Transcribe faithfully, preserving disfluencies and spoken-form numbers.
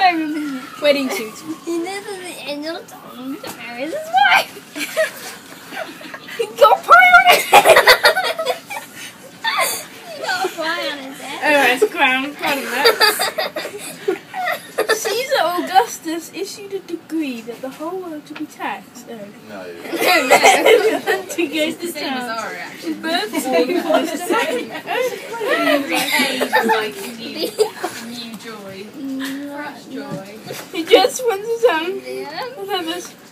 I remember. Wedding shoot. He lives in the angel told him to marry his wife. He got pie on his head. He got a pie on his head. Anyway, it's crown. Proud of that. Caesar Augustus issued a decree that the whole world to be taxed. Oh. No. And to go It's the to same as town. our reaction. His birthday was to Every age is like a new, new joy. Fresh joy. He just went to town. Yeah. Let's have this.